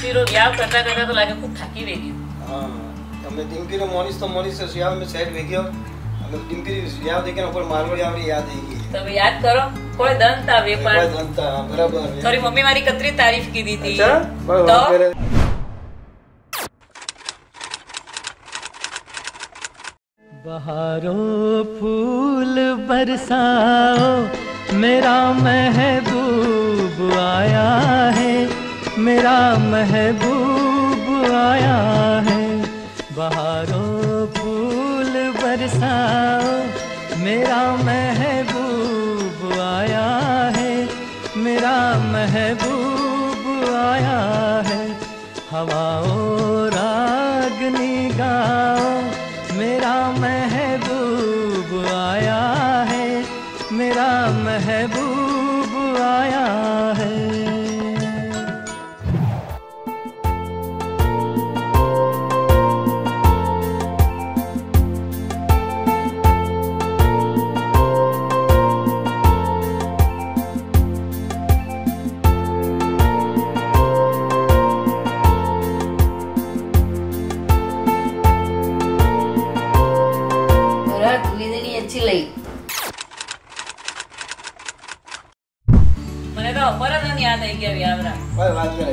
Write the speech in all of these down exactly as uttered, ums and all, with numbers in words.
ડીરો વ્યાવ કરતા કરતા તો લાગે ખૂબ થાકી વે ગયો. હા તમે ડિમ્પીનો મોનિસ તો મોનિસ વ્યાવ મે સાઈડ વે ગયો. અમે ડિમ્પી વ્યાવ દેખે ઉપર મારવાડી આવડી યાદ આવી ગઈ. તમે યાદ કરો કોઈ દંત આવે પણ કોઈ દંત બરાબર. થોડી મમ્મી મારી કતરી તારીફ કીધી હતી. અચ્છા બરાબર. बहारों फूल बरसाओ मेरा महबूब आया है मेरा महबूब आया है बहारों फूल बरसाओ मेरा महबूब आया है मेरा महबूब आया है हवाओं रागनी गाओ मेरा महबूब आया है मेरा महबूब आया है. अच्छी लगी મને તો અપરાધ યાદ આવી ગયા વ્યાવરા. કોઈ વાત કરે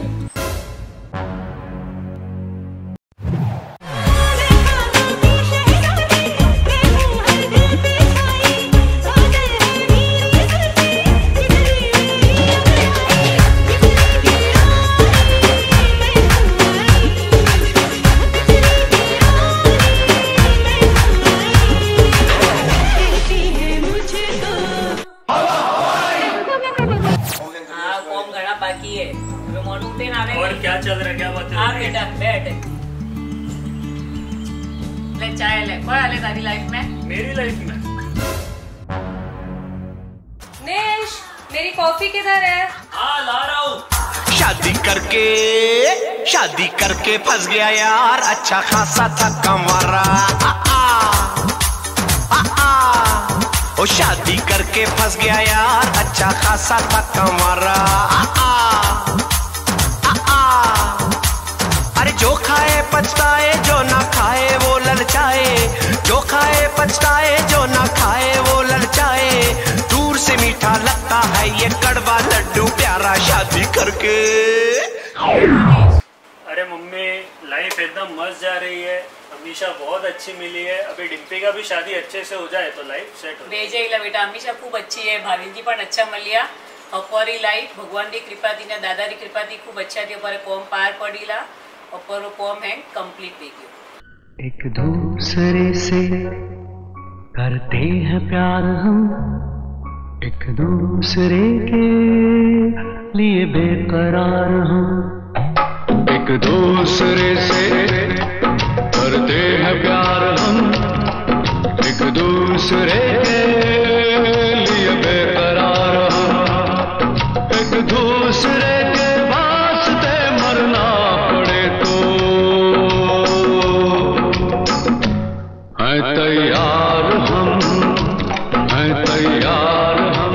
और क्या चल रहा है क्या बात है? हाँ बेटा बैठ ले चाय ले. कोई आले तारी लाइफ में? मेरी लाइफ में नेश मेरी कॉफी किधर है? हाँ ला रहा हूँ. शादी करके शादी करके फंस गया यार अच्छा खासा था कमारा आ, आ, आ, आ, ओ शादी करके फंस गया यार अच्छा खासा था कमारा आ, आ, अरे जो खाए पछताए जो ना खाए वो ललचाए जो खाए पछताए जो ना खाए वो ललचाए दूर से मीठा लगता है ये कड़वा लड्डू प्यारा शादी करके. अरे मम्मी लाइफ एकदम मस्त जा रही है. अमीशा बहुत अच्छी मिली है. अभी डिम्पी का भी शादी अच्छे से हो जाए तो लाइफ सेट हो जाए. बेटा अमीशा खूब अच्छी है. भाविजी पण अच्छा मलिया. अपोरी लाइफ भगवान की कृपा थी ने दादा की कृपा थी खूब अच्छा थी. अपोरे कोम पार पड़ीला और कोम है कंप्लीट दे गयो. एक दूसरे से करते हैं प्यार हम एक दूसरे के लिए बेकरार हम एक दूसरे से करते हैं प्यार हम एक दूसरे के लिए बेकरार हम एक दूसरे के वास्ते मरना पड़े तो है तैयार हम है तैयार हम.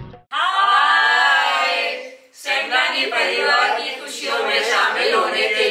हाय सेंगानी परिवार की खुशियों में शामिल होने के